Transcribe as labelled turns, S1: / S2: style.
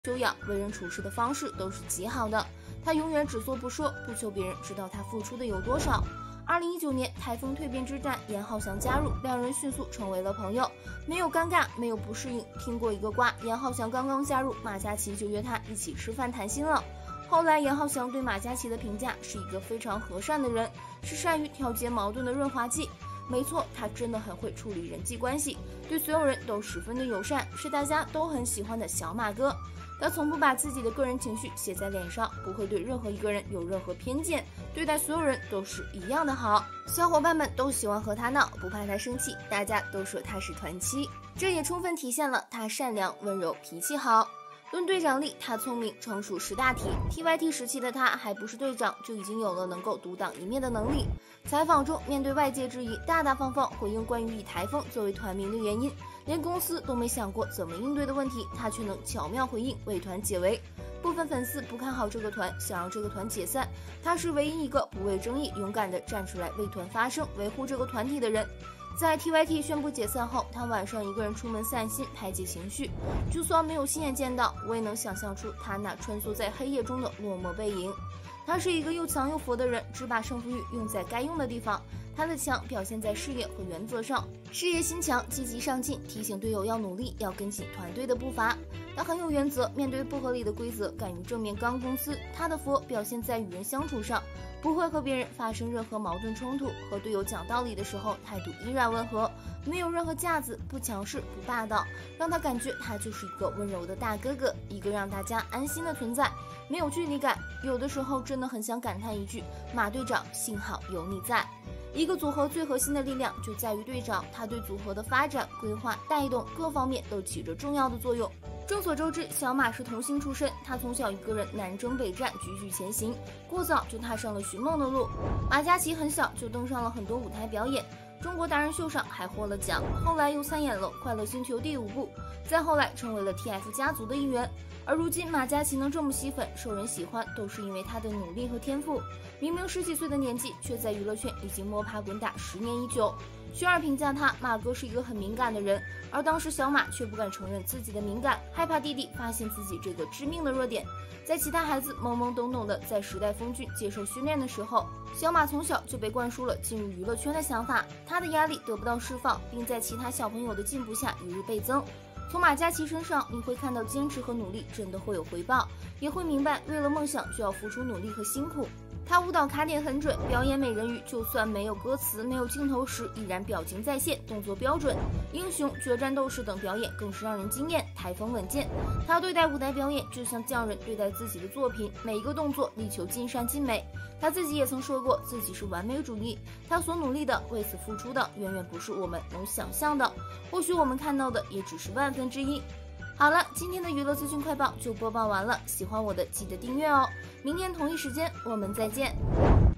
S1: 修养、为人处事的方式都是极好的。他永远只做不说，不求别人知道他付出的有多少。2019年台风蜕变之战，严浩翔加入，两人迅速成为了朋友，没有尴尬，没有不适应。听过一个瓜，严浩翔刚刚加入，马嘉祺就约他一起吃饭谈心了。后来严浩翔对马嘉祺的评价是一个非常和善的人，是善于调节矛盾的润滑剂。没错，他真的很会处理人际关系，对所有人都十分的友善，是大家都很喜欢的小马哥。他从不把自己的个人情绪写在脸上，不会对任何一个人有任何偏见，对待所有人都是一样的好。小伙伴们都喜欢和他闹，不怕他生气，大家都说他是团欺，这也充分体现了他善良、温柔、脾气好。论队长力，他聪明、成熟识大体。TYT 时期的他还不是队长，就已经有了能够独当一面的能力。采访中，面对外界质疑，大大方方回应关于以台风作为团名的原因，连公司都没想过怎么应对的问题，他却能巧妙回应，为团解围。部分粉丝不看好这个团，想让这个团解散，他是唯一一个不畏争议、勇敢地站出来为团发声、维护这个团体的人。在 TYT 宣布解散后，他晚上一个人出门散心，排解情绪。就算没有亲眼见到，我也能想象出他那穿梭在黑夜中的落寞背影。他是一个又强又佛的人，只把胜负欲用在该用的地方。他的强表现在事业和原则上，事业心强，积极上进，提醒队友要努力，要跟紧团队的步伐。他很有原则，面对不合理的规则，敢于正面刚公司。他的佛表现在与人相处上，不会和别人发生任何矛盾冲突，和队友讲道理的时候态度依然温和，没有任何架子，不强势不霸道，让他感觉他就是一个温柔的大哥哥，一个让大家安心的存在，没有距离感。有的时候真的很想感叹一句，马队长幸好有你在。一个组合最核心的力量就在于队长，他对组合的发展、规划、带动各方面都起着重要的作用。众所周知，小马是童星出身，他从小一个人南征北战，踽踽前行，过早就踏上了寻梦的路。马嘉祺很小就登上了很多舞台表演，中国达人秀上还获了奖，后来又参演了《快乐星球》第5部，再后来成为了 TF 家族的一员。而如今马嘉祺能这么吸粉、受人喜欢，都是因为他的努力和天赋。明明10几岁的年纪，却在娱乐圈已经摸爬滚打10年已久。轩儿评价他，马哥是一个很敏感的人，而当时小马却不敢承认自己的敏感，害怕弟弟发现自己这个致命的弱点。在其他孩子懵懵懂懂的在时代峰峻接受训练的时候，小马从小就被灌输了进入娱乐圈的想法，他的压力得不到释放，并在其他小朋友的进步下与日倍增。从马嘉祺身上，你会看到坚持和努力真的会有回报，也会明白为了梦想就要付出努力和辛苦。他舞蹈卡点很准，表演美人鱼就算没有歌词、没有镜头时，依然表情在线，动作标准。英雄、决战斗士等表演更是让人惊艳，台风稳健。他对待舞台表演就像匠人对待自己的作品，每一个动作力求尽善尽美。他自己也曾说过自己是完美主义，他所努力的、为此付出的，远远不是我们能想象的。或许我们看到的也只是1/1000。好了，今天的娱乐资讯快报就播报完了，喜欢我的记得订阅哦。明天同一时间我们再见。